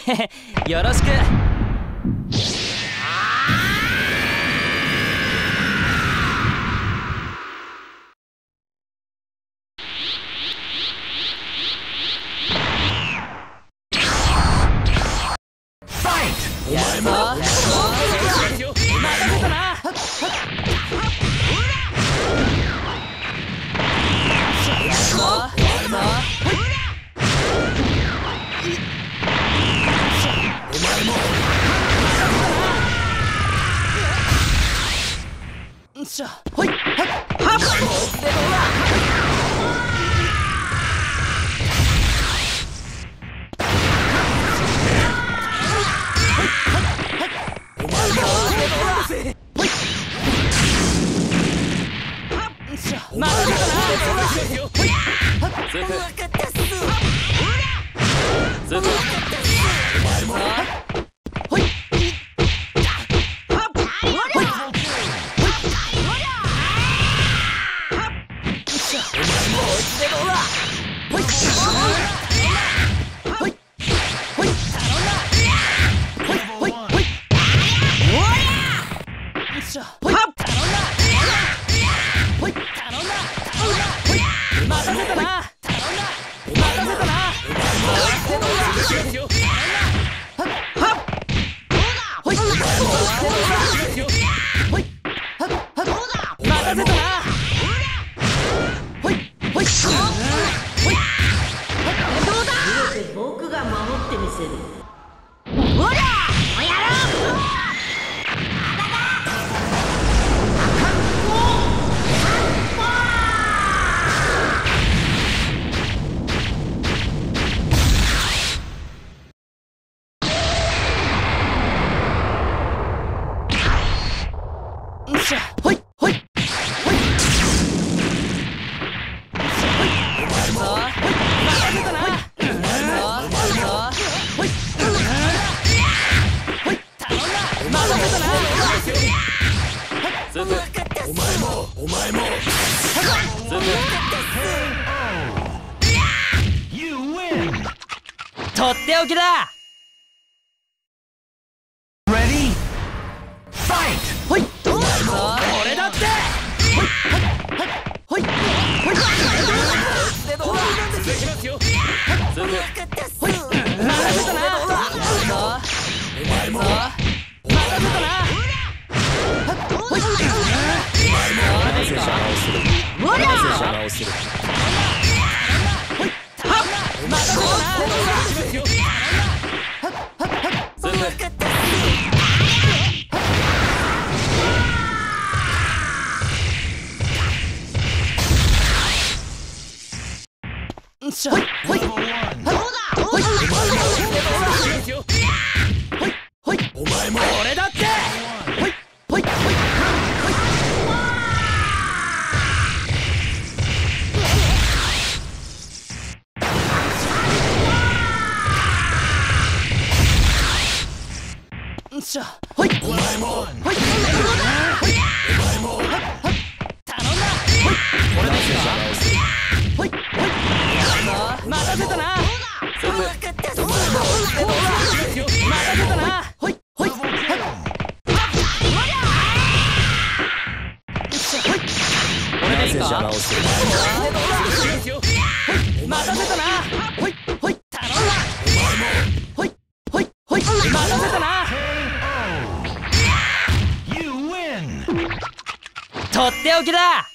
よろしく。やるぞ。任せたな。やるぞ。お前も。しゃ、ほい、はっ、はっ、でどうだ。お前も。ほい。しゃ、任せたな。ほい。ずっと。ずっと。お前も。ほい。 僕が守ってみせる。 お前も。とっておきだ。ほい。俺だって。ほい。ほい。任せたな。お前も。任せたな。ほい。お前も。俺だって。ほい。しゃ、ほい。お前も。ほい。お前も。頼んだ。ほい。俺ですか。ほい。待たせたな。待たせたな。ほい。ほい。俺でいいか。待たせたな。ほい。ほい。頼んだ。ほい。ほい。ほい。待たせたな。とっておきだ。